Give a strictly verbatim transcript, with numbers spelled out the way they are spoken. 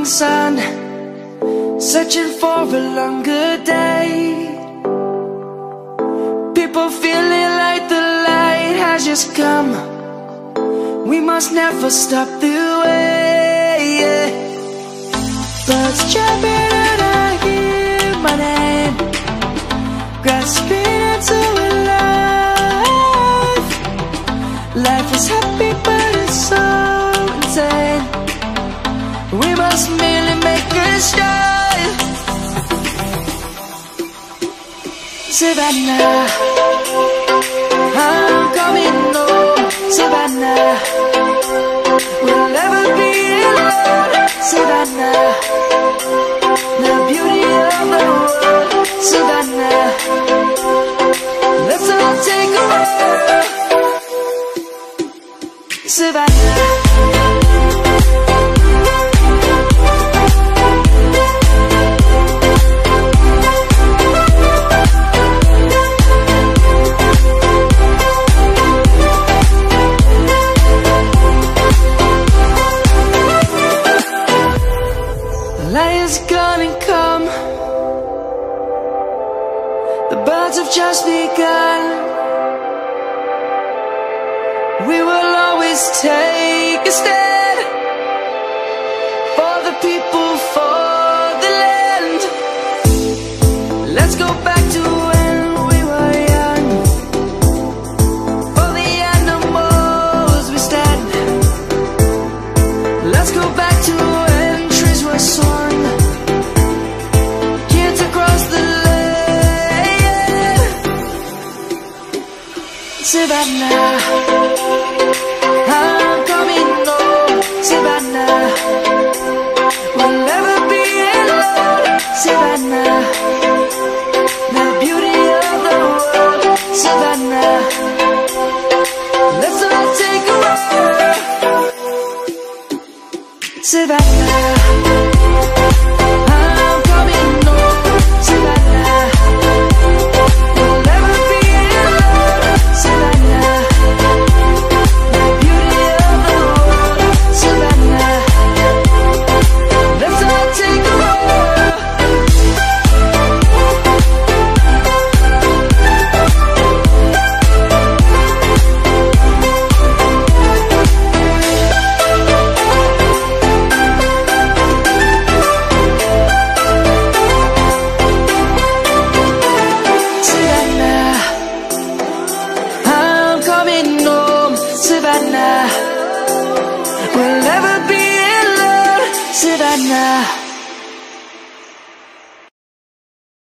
sun, searching for a longer day. People feeling like the light has just come. We must never stop the way, yeah. Birds jumping and I hear my name, grasping into a life. Life is happy but it's so insane. We must merely make a start. Savannah, I'm coming home. Savannah, we'll never be alone. Savannah, the beauty of the world. Savannah, let's all take a walk. Savannah, light is gonna come. The birds have just begun. We will always take a stand for the people, for the land. Let's go back to when we were young. For the animals we stand. Let's go back to when trees were swung, kids across the land. Savannah, I'm coming home. Savannah, we'll never be alone. Savannah, the beauty of the world. Savannah, let's all take a walk. Savannah, I'm coming home. Savannah, we'll never be alone. Savannah, the beauty of the world. Savannah, let's all take a walk. Savannah, we'll never be alone. Savannah.